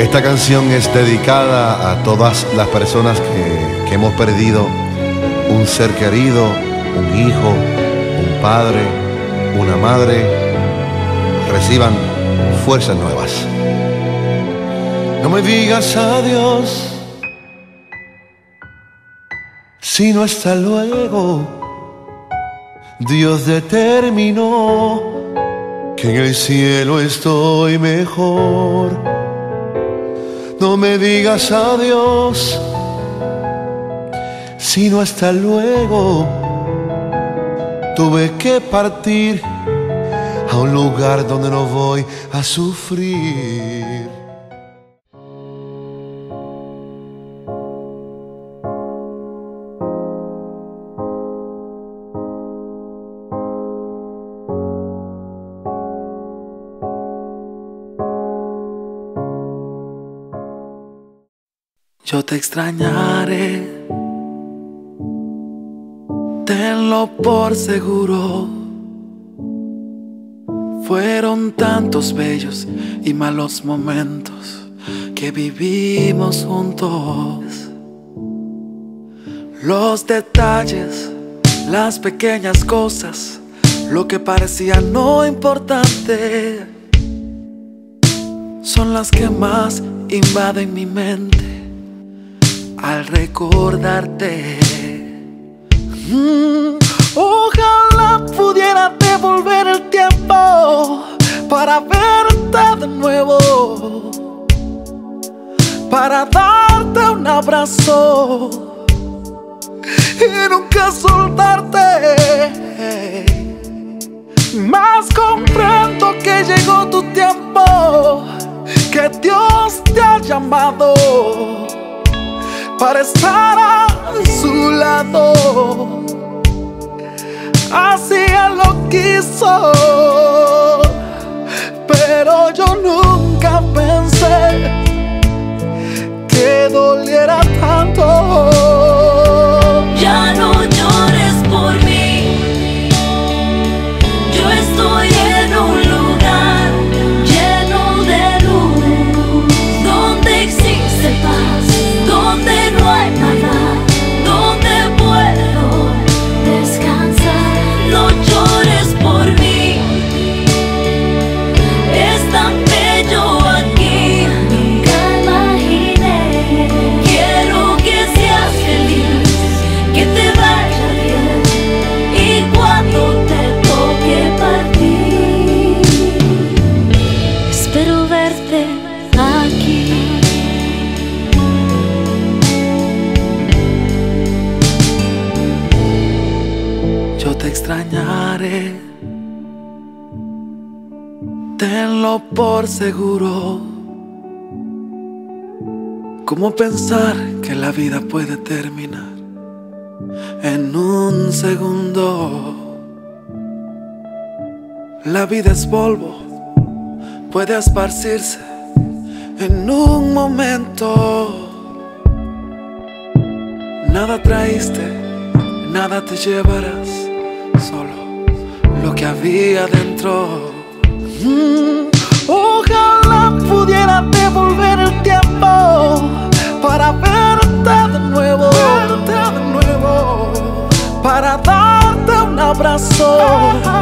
Esta canción es dedicada a todas las personas que hemos perdido un ser querido, un hijo, un padre, una madre. Reciban fuerzas nuevas. No me digas adiós, sino hasta luego. Dios determinó que en el cielo estoy mejor. No me digas adiós, sino hasta luego. Tuve que partir a un lugar donde no voy a sufrir. Yo te extrañaré, tenlo por seguro. Fueron tantos bellos y malos momentos que vivimos juntos. Los detalles, las pequeñas cosas, lo que parecía no importante, son las que más invaden mi mente al recordarte. Ojalá pudiera devolver el tiempo para verte de nuevo, para darte un abrazo y nunca soltarte. Mas comprendo que llegó tu tiempo, que Dios te ha llamado para estar a su lado. Así Él lo quiso, pero yo nunca pensé que doliera tanto. Ya no llores por mí, yo estoy en un lugar lleno de luz, donde existe paz, donde no hay maldad, donde puedo descansar. No llores por mí, es tan bello aquí, nunca imaginé. Quiero que seas feliz, que te vaya bien, y cuando te toque partir, espero verte aquí. Yo te extrañaré, tenlo por seguro. ¿Cómo pensar que la vida puede terminar en un segundo? La vida es polvo, puede esparcirse en un momento. Nada traíste, nada te llevarás, solo lo que había dentro. Ojalá pudiera devolver el tiempo para verte de nuevo, para darte un abrazo